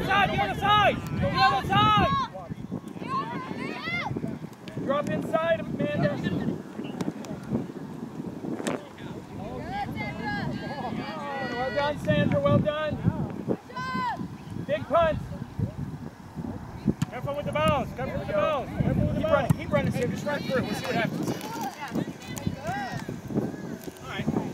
side, the other side! The other side! Drop inside, Amanda. Well done, Sandra, well done. Big punt. Careful with the balls, careful with the balls. Careful with the balls. Keep running, Sam, just run through it. We'll see what happens. All right. 4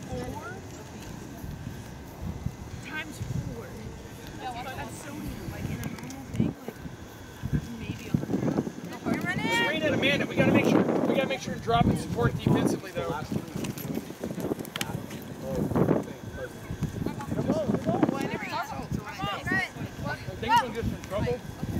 times 4. That's so new. Like in a normal thing, like maybe 100. Serena and Amanda, we gotta make sure to drop and support defensively though. Things don't get in trouble.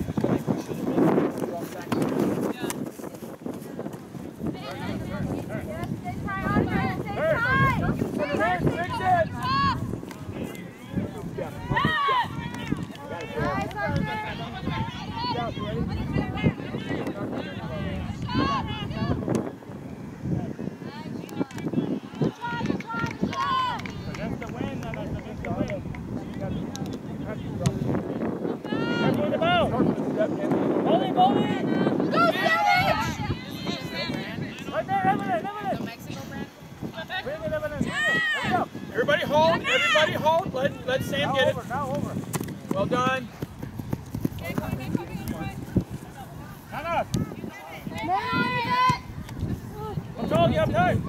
Everybody hold. Let Sam get it. Well done. Hannah. Control, you have time.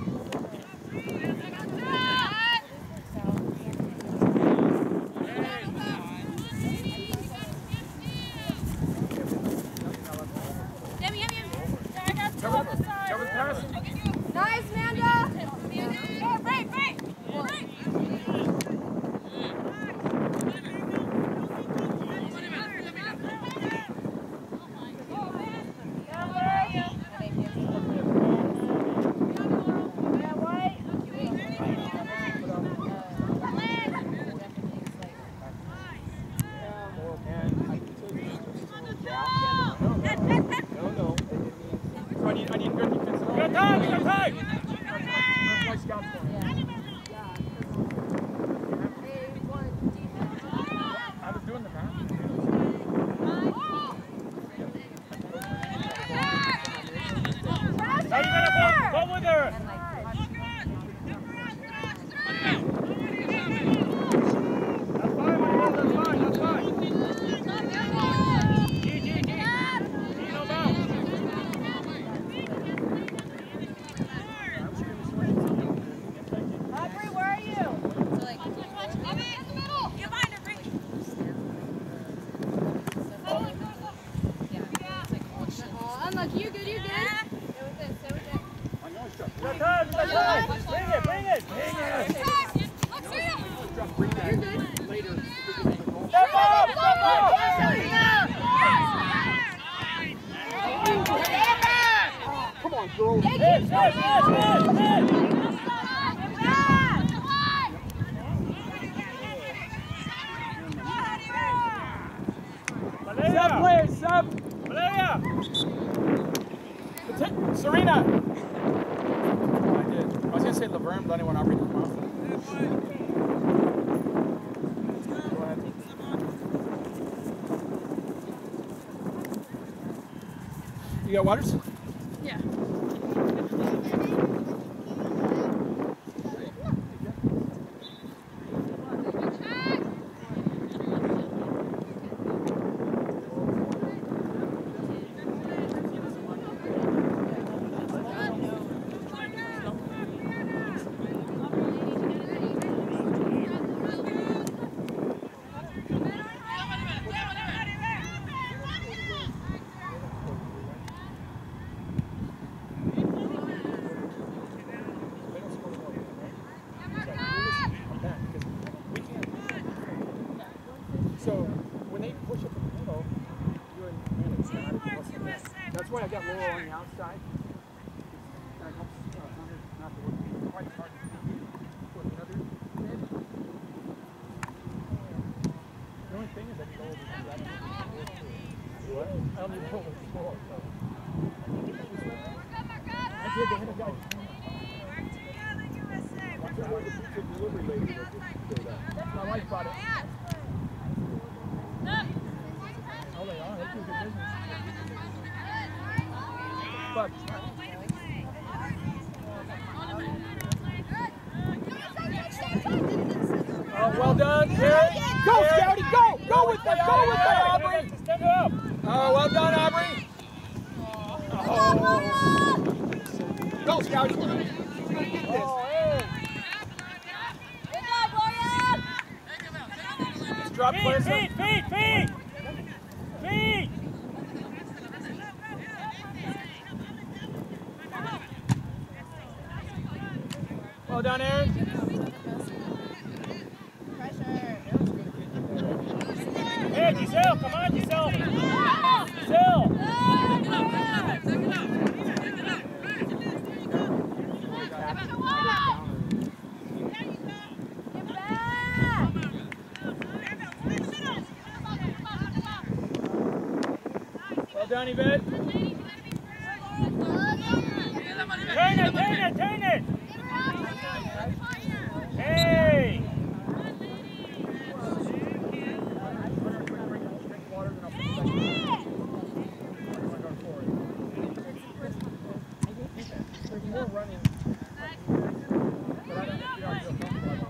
Cover the pass. Nice, Amanda. I need good defense. We got time! We got time! I was doing the math. Now you gotta go with her! That's fine. No bounce. Audrey, where are you? Unlucky, you're good. Stay with it. Bring it! You're good. Step up! Come on, girls. Hey, Sub players, sub! Valeria! Serena! I did. I was going to say Laverne, but I didn't want Aubrey to come off. Go ahead. You got Waters? Yeah. So when they push up in the middle, you're in minutes. That's why I got Laurel on the outside. That helps Hunter not to work quite as hard as with another mid. The only thing is that goal is that I don't need to hold the score. I did the hit a guy. My wife bought it. Buck. Oh, well done. Terry. Go, Scouty, go! Go with that, Aubrey! Stand up. Oh, well done, Aubrey. Oh. Go, Scouty. Get this. Just drop players. Feet! Well done, Aaron. Hey, Giselle, come on, Giselle! Giselle! Well done, Yvette. Turn it! Hey! There's more running. But I don't think we are real comfortable.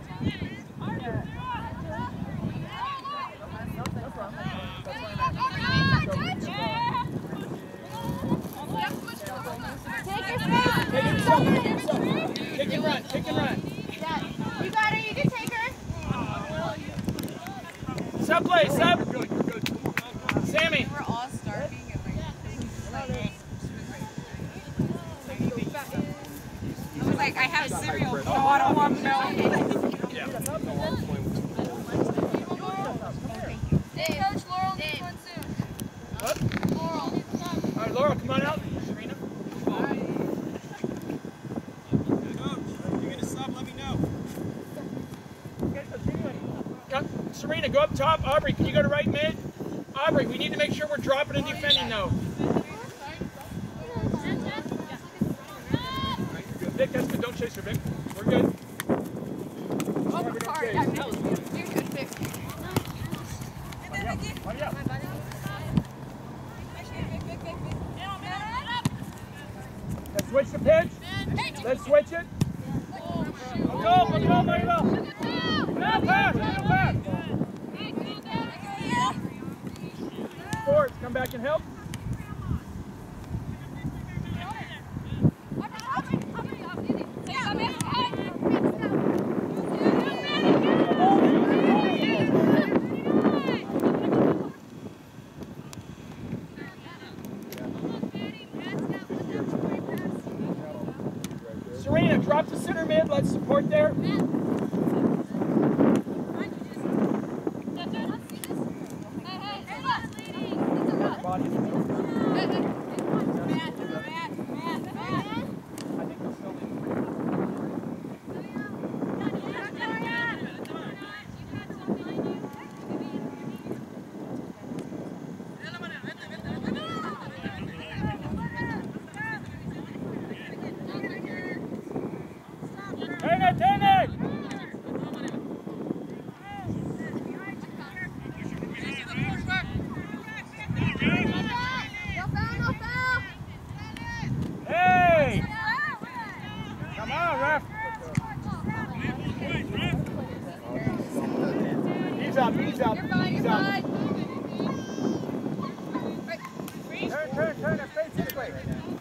Kick and run. Yeah. You got her, you can take her. Sub play, sub. Sammy. We're all starving and like I have cereal. Oh, I don't want milk. Hey, Coach Laurel needs one soon. What? Laurel. All right, Laura, come on out. Serena. Serena, go up top. Aubrey, can you go to right mid? Aubrey, we need to make sure we're dropping and defending though. Vic, that's good. Don't chase her, Vic. We're good. Oh, sorry. You're good, Vic. Hurry up. Let's switch the pitch. Let's switch it. Go, Maribel! Now pass! Forrest, come back and help. Serena, drop the center mid. Let's support there. Turn it! Hey! Come on, ref! He's up. You're fine, you're fine. Turn. Face this way.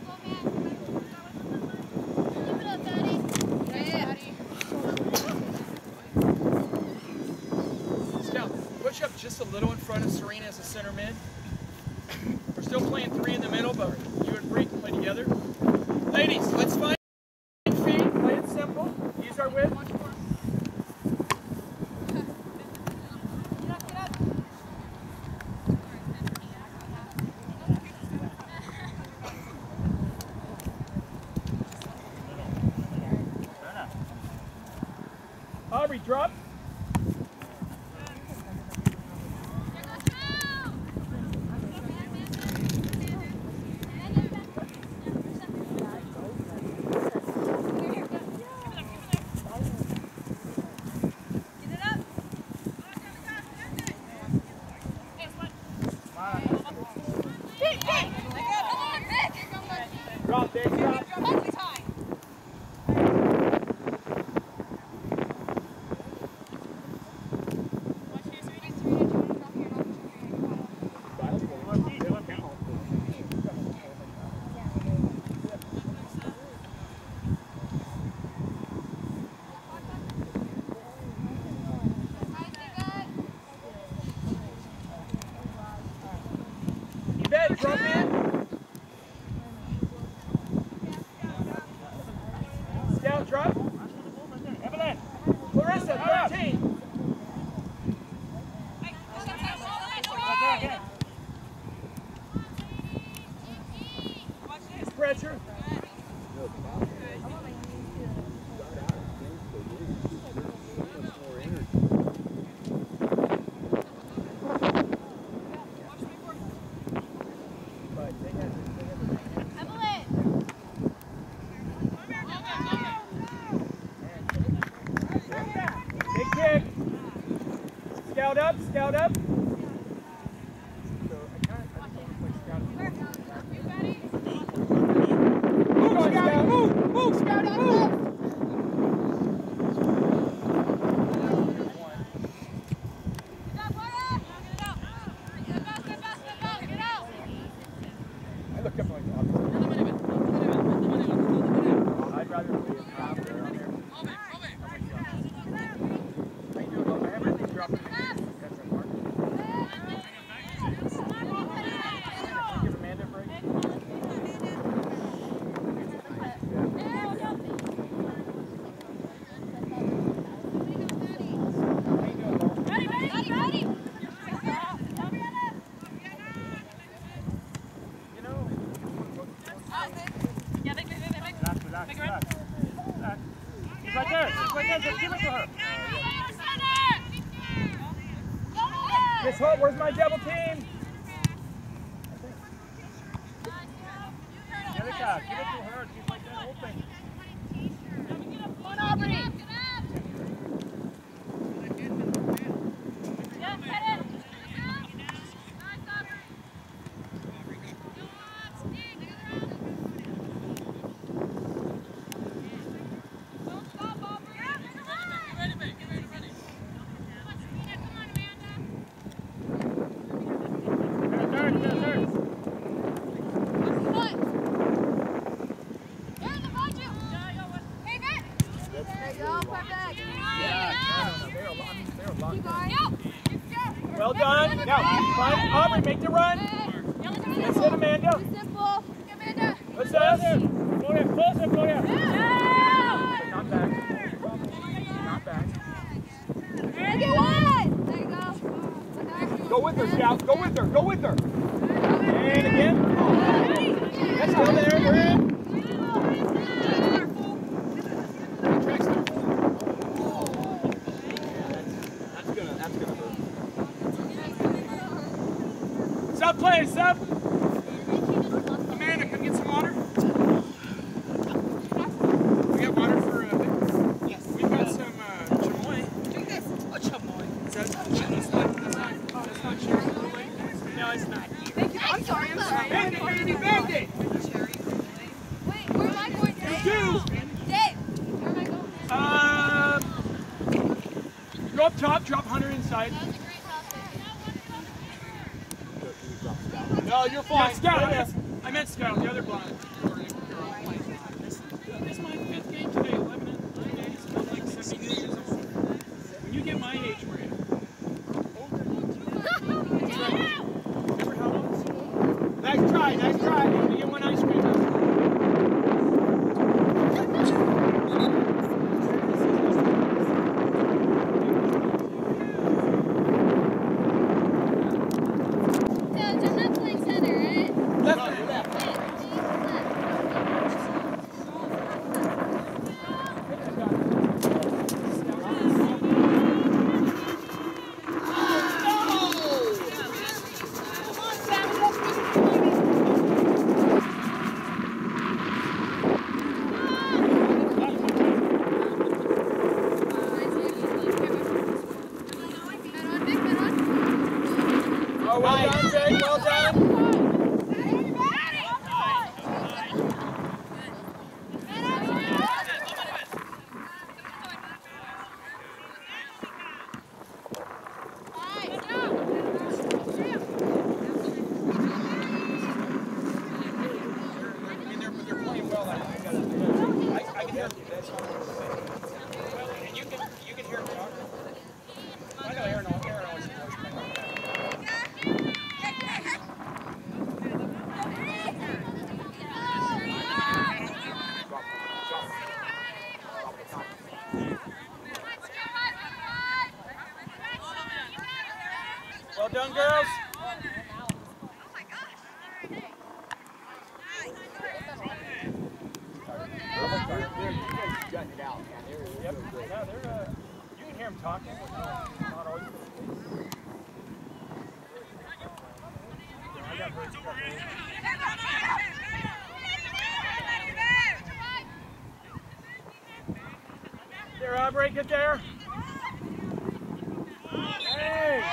Scout, push up just a little in front of Serena as a center mid. We're still playing three in the middle, but you and Bree can play together. Ladies, let's find feet. Play it simple. Use our width. Aubrey, drop. Evelyn, drop in. Scout, drop. Evelyn. Clarissa, 13. Pressure. Big kick. Scout up, scout up. Move, Scout, move! I look up like I'd rather be a cop there on there. I do love everything dropping in. Give Amanda a break. He's right there. He's right there. Just give it to her. Miss Holt, where's my double team? Angelica, give it to her. She's like that open. Come on, Aubrey. Well done. Now, find Aubrey, make the run. That's it, Amanda. Simple. Amanda. What's that? Gloria, closer, Gloria. Not back. Not back. Make it one. There you go. Go with her, Scout. Go with her. Go with her. And again. That's still there. We're in. That's gonna hurt. Stop playing, stop. Amanda, come get some water. We got water for yes. We've got some chamoy. Drink this. A chamoy. Is that's not cherry. No, it's not. Thank you. I'm sorry. Bandit, baby, bandit. Wait, where am I going today? Dave, where am I going? Go up top, drop Hunter inside. That was a great topic. No, you're fine. Yeah, Scout, I meant Scout, the other blind. This is my 5th game today, 11 days, I'm like 70 years old. When you get my age, we're in. Remember how old? Nice try, nice try. I'm gonna get one ice cream. Oh, well done, Jake, well done. They're playing well. I can hear you. That's all. Well, and you can hear me. I know Aaron always knows. talking, but not always. I got hurt. There, Aubrey, get there. Hey!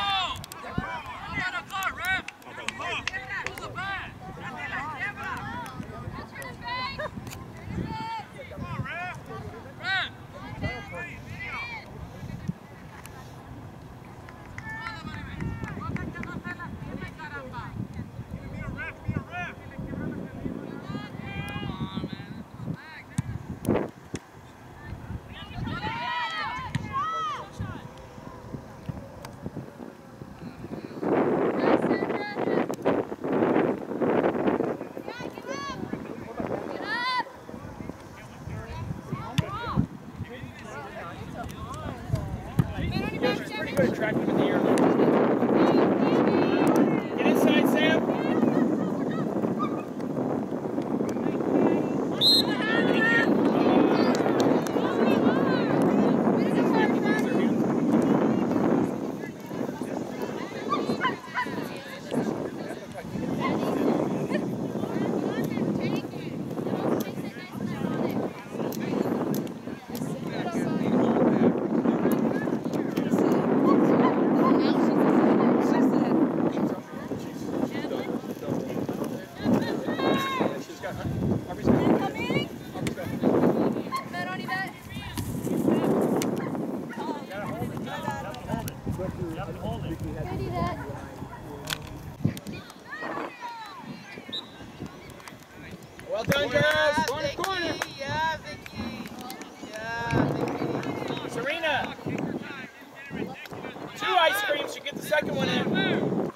Well done, girls. Corner, corner. Yeah, Vicky. Yeah, Vicky. Serena. 2 ice creams. You get the second one in.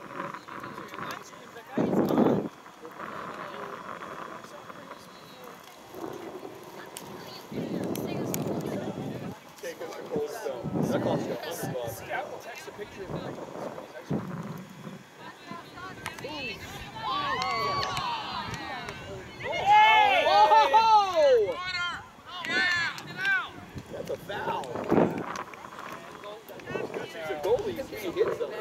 Scout will text a picture of the That's a foul. He's a goalie. He hits them.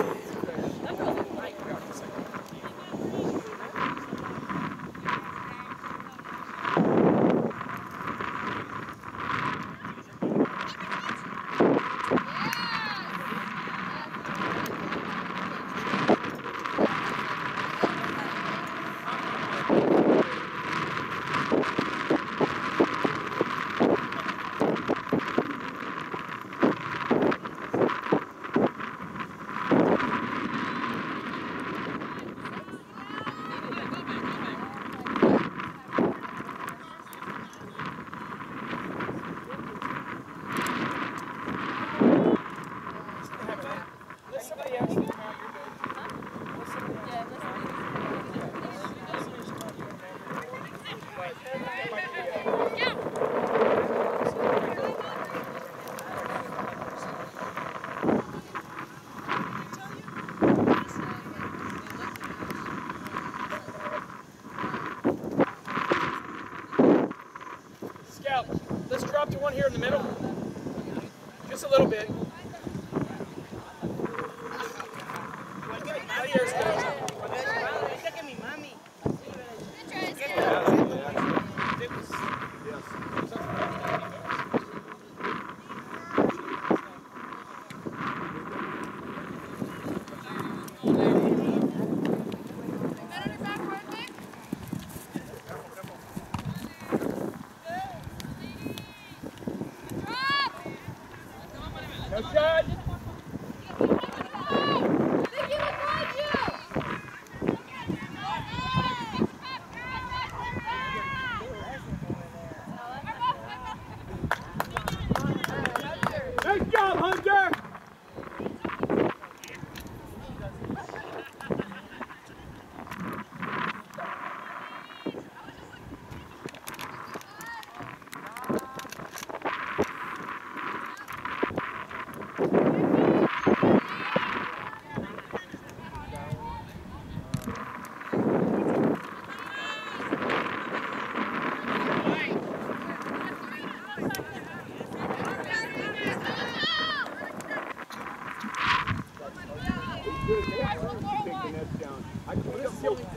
Scout, let's drop to one here in the middle. Just a little bit.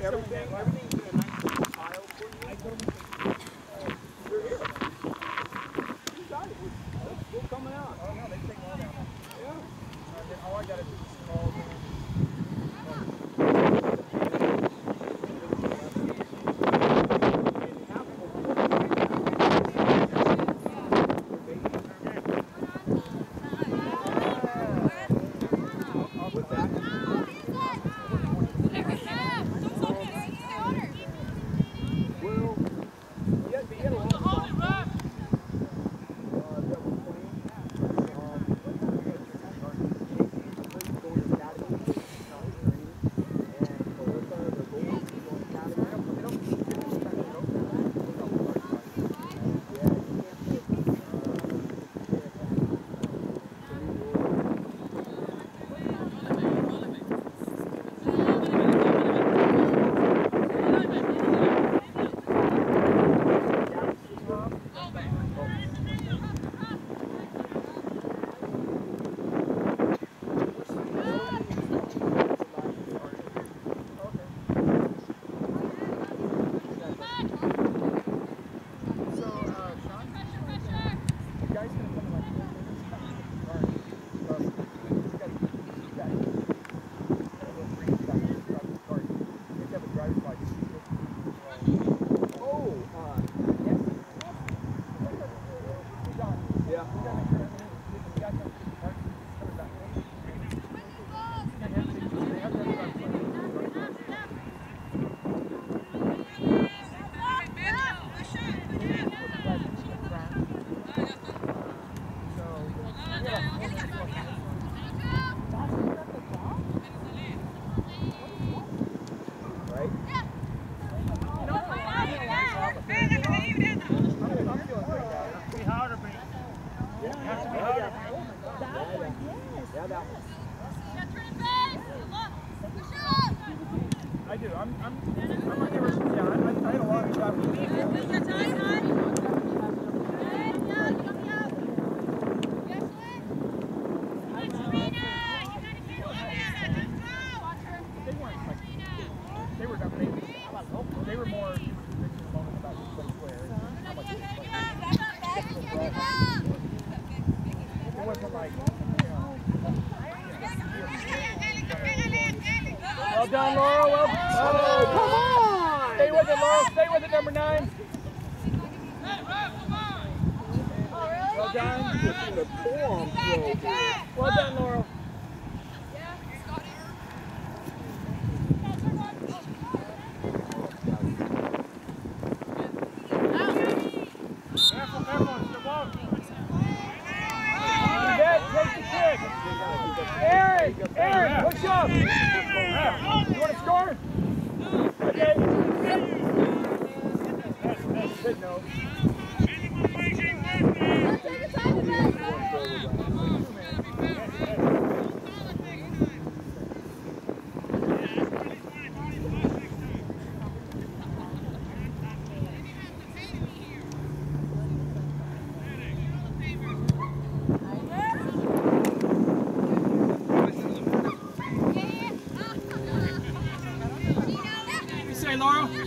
everything's in a nice little pile for you. They're here. You got it. We're coming out. Oh, no, they take all down there. Yeah. And then all I got to do is small. I do. I'm not never. Yeah, I had a lot of jobs. They were more about the place where it wasn't like, well done, Laurel. Well, oh, come on! Stay with it, Laurel. Stay with it, number 9. Well done. Well done, Laurel. Aaron, push up! You want to score? Okay. Good no. Laurel?